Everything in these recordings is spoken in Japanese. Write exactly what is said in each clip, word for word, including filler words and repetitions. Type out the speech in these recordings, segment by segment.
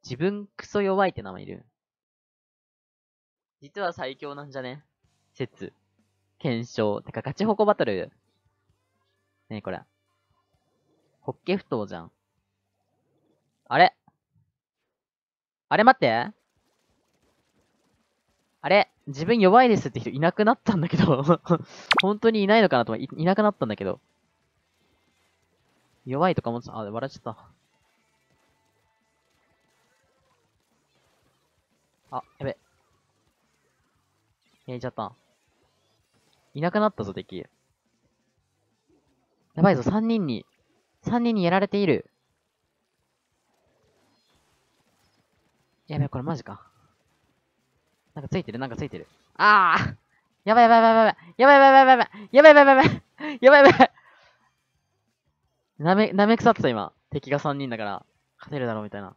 自分クソ弱いって名前いる。実は最強なんじゃね説。検証。てか、ガチホコバトル。ねえ、これ。ホッケ不当じゃん。あれあれ待って。あれ自分弱いですって人いなくなったんだけど。本当にいないのかなと思い、いなくなったんだけど。弱いとか思ってた。あ、笑っちゃった。あ、やべ。消えちゃった。いなくなったぞ、敵。やばいぞ、三人に。三人にやられている。やべえ、これマジか。なんかついてる、なんかついてる。ああやばいやばいやばいやばいやばいやばいやばいやばいやばいやばいやばいやばいやばいやばいなめ、なめ腐ってた今。敵が三人だから、勝てるだろうみたいな。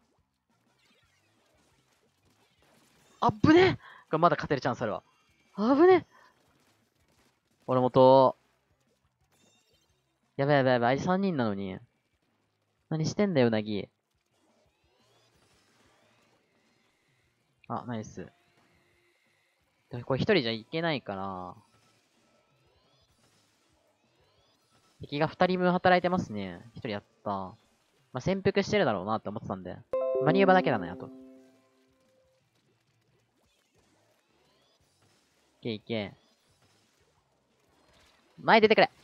あっぶねこれまだ勝てるチャンスあるわ。あぶね俺もと、やばいやばいやばい、あいつ三人なのに。何してんだよ、うなぎ。あ、ナイス。でこれ一人じゃいけないから、敵が二人分働いてますね。一人やった。まあ、潜伏してるだろうなって思ってたんで。マニューバだけだな、あと。いけいけ。前出てくれ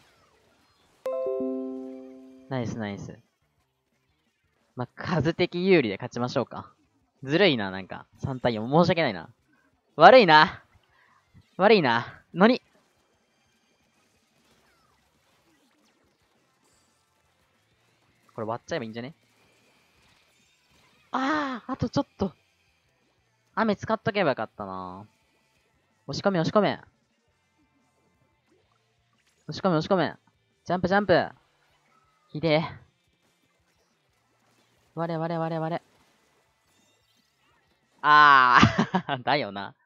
ナイスナイス。まあ、数的有利で勝ちましょうか。ずるいな、なんか。さん対よん。申し訳ないな。悪いな。悪いな。のに。これ割っちゃえばいいんじゃねああ、あとちょっと。雨使っとけばよかったな。押し込め押し込め。押し込め押し込め。ジャンプジャンプ。ひでえ。我我我我。ああ、だよな。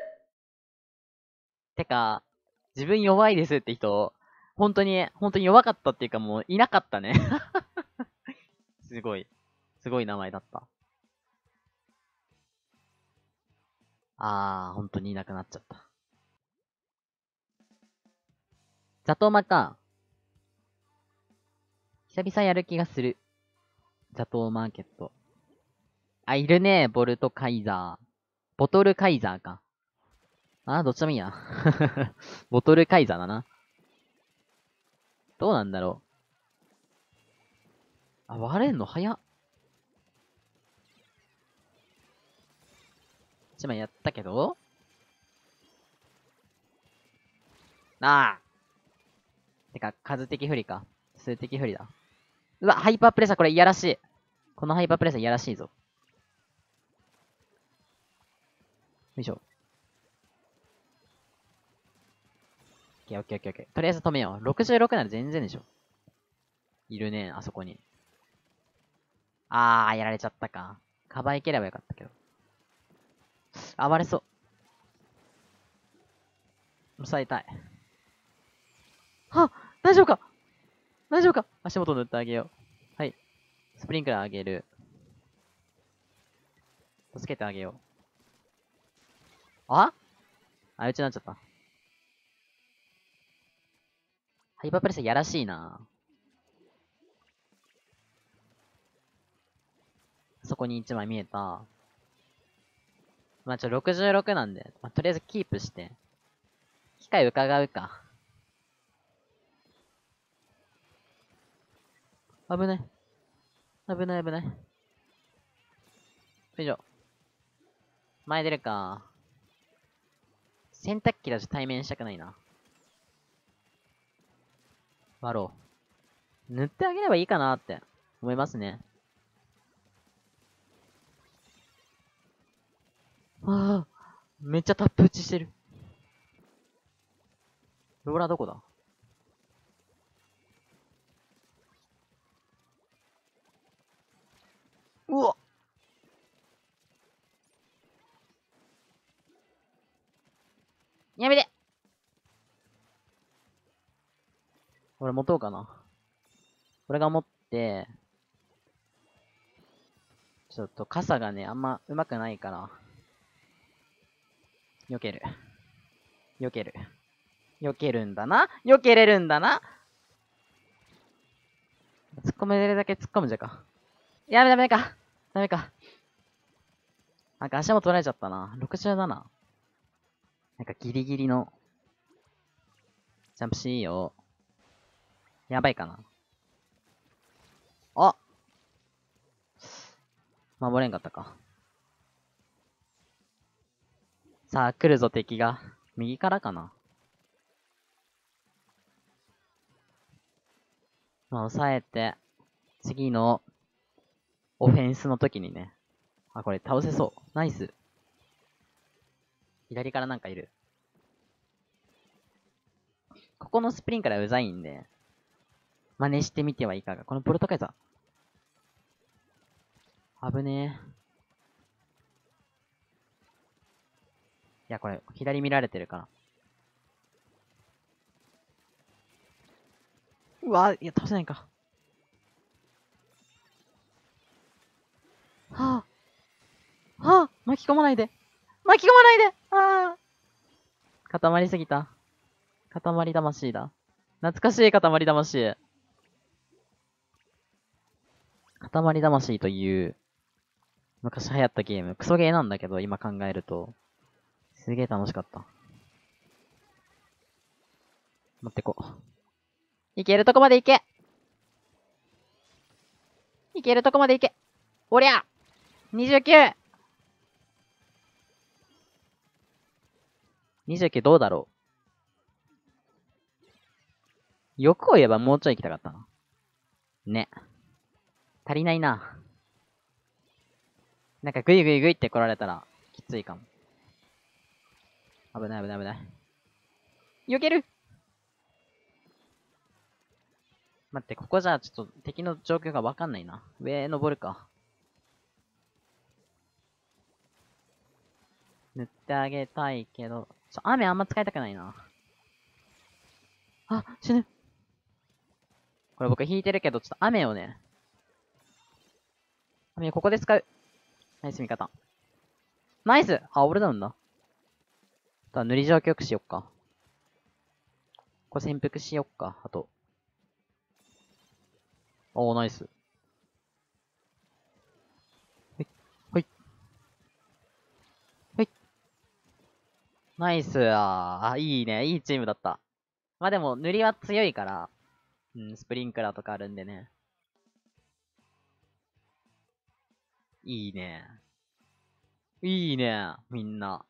てか、自分弱いですって人、本当に、本当に弱かったっていうかもういなかったね。すごい。すごい名前だった。あー、本当にいなくなっちゃった。ザトウマか。久々やる気がする。ザトウマーケット。あ、いるね。ボルトカイザー。ボトルカイザーか。あー、どっちでもいいや。ボトルカイザーだな。どうなんだろう。あ、割れんの早っ。一枚やったけどなあ。てか、数的不利か。数的不利だ。うわ、ハイパープレッシャーこれいやらしい。このハイパープレッシャーいやらしいぞ。よいしょ。オッケーオッケーオッケーオッケー。とりあえず止めよう。ろくじゅうろくなら全然でしょ。いるね、あそこに。あー、やられちゃったか。カバーいければよかったけど。暴れそう。抑えたい。は大丈夫か大丈夫か足元塗ってあげよう。はい。スプリンクラーあげる。助けてあげよう。ああ、うちになっちゃった。ハイパープレスやらしいな。そこにいちまい見えた。まあ、ちょ、ろくじゅうろくなんで、まあ、とりあえずキープして。機会伺うか。危ない。危ない危ない。よいしょ。前出るか。洗濯機だと対面したくないな。割ろう。塗ってあげればいいかなって思いますね。ああ、めっちゃタップ打ちしてる。ローラーどこだうわやめて俺持とうかな。俺が持って、 ちょっと傘がね、あんま上手くないから。避ける。避ける。避けるんだな。避けれるんだな。突っ込めれるだけ突っ込むじゃか。やめダメか。ダメか。なんか足も取られちゃったな。ろくじゅうなな。なんかギリギリの。ジャンプしよう。やばいかな。あ、守れんかったか。さあ、来るぞ敵が。右からかな。まあ、抑えて、次のオフェンスの時にね。あ、これ倒せそう。ナイス。左からなんかいる。ここのスプリンクラーうざいんで、真似してみてはいかが。このポルトカイザー。危ねえ。いや、これ、左見られてるから。うわ、いや、倒せないか。はあ。はあ、巻き込まないで。巻き込まないでああ。固まりすぎた。固まり魂だ。懐かしい固まり魂。固まり魂という、昔流行ったゲーム。クソゲーなんだけど、今考えると。すげえ楽しかった。持ってこう。いけるとこまで行けいけるとこまで行けおりゃ !にじゅうきゅう!にじゅうきゅうどうだろう欲を言えばもうちょい行きたかったな。ね。足りないな。なんかグイグイグイって来られたら、きついかも。危ない危ない危ない。避ける待って、ここじゃちょっと敵の状況がわかんないな。上登るか。塗ってあげたいけど、ちょ、雨あんま使いたくないな。あ、死ぬ。これ僕引いてるけど、ちょっと雨をね。雨ここで使う。ナイス味方。ナイスあ、俺ダウンだ。だ塗り状況しよっか。これ潜伏しよっか。あと。おー、ナイス。はい。はい。はい。ナイスあー。いいね。いいチームだった。まあでも、塗りは強いから、うん、スプリンクラーとかあるんでね。いいね。いいね。みんな。